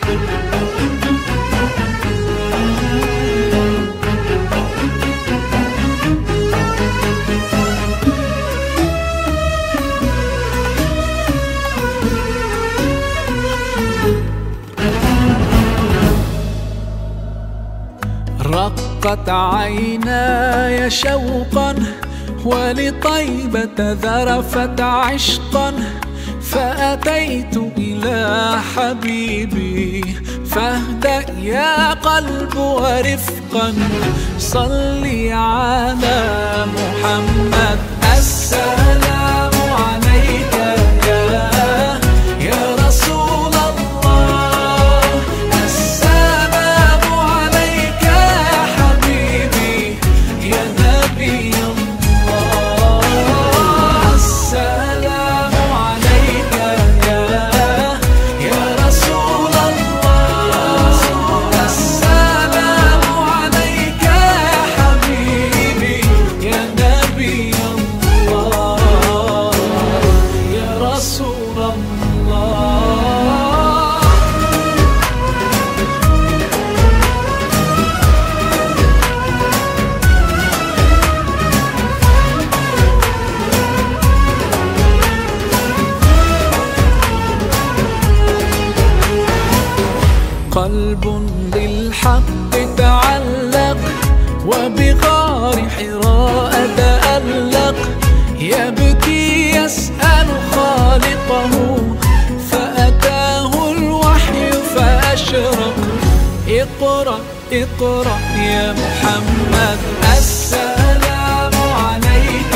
رقت عيناي شوقا ولطيبة ذرفت عشقا، فأتيت إلى حبيبي فاهدأ يا قلب ورفقا. صلي على محمد. السلام عليك يا رسول الله، السلام عليك يا حبيبي يا نبي الله، السلام عليك يا رسول الله، السلام عليك يا حبيبي يا نبي الله يا رسول الله. قلب بالحق تعلق وبغار حراء تألق، يبكي يسأل خالقه فأتاه الوحي فأشرق. اقرأ اقرأ يا محمد. السلام عليك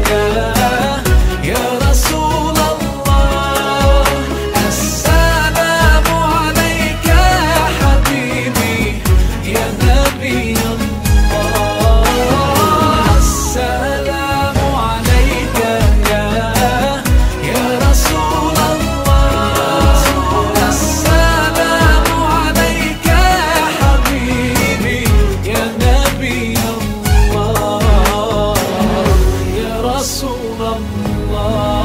يا رسول الله، السلام عليك يا حبيبي يا نبي الله، السلام عليك يا رسول الله، السلام عليك يا حبيبي يا نبي الله يا رسول الله.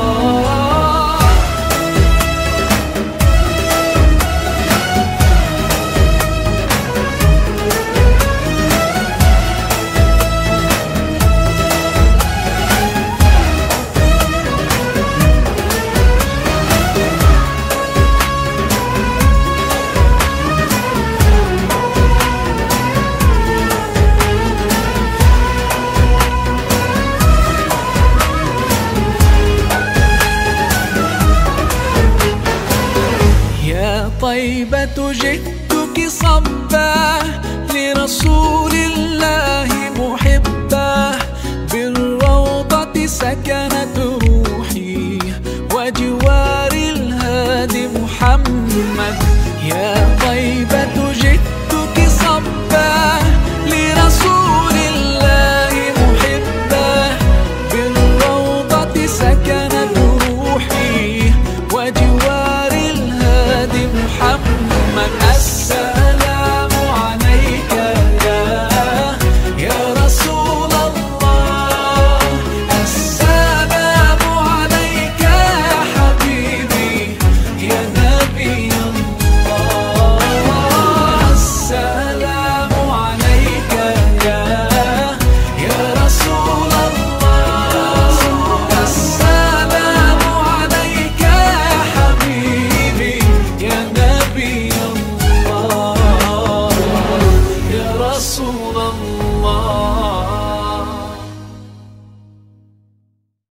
يا طيبة جئتك صبا لرسول الله محبا، بالروضة سكنت روحي وجوار الهادي محمد. يا طيبة جئتك صبا لرسول الله محبا، بالروضة سكنت روحي وجوار الهادي محمد. السلام عليك يا رسول الله، السلام عليك يا حبيبي يا نبي الله، السلام عليك يا رسول الله، السلام عليك يا حبيبي يا نبي الله يا رسول الله.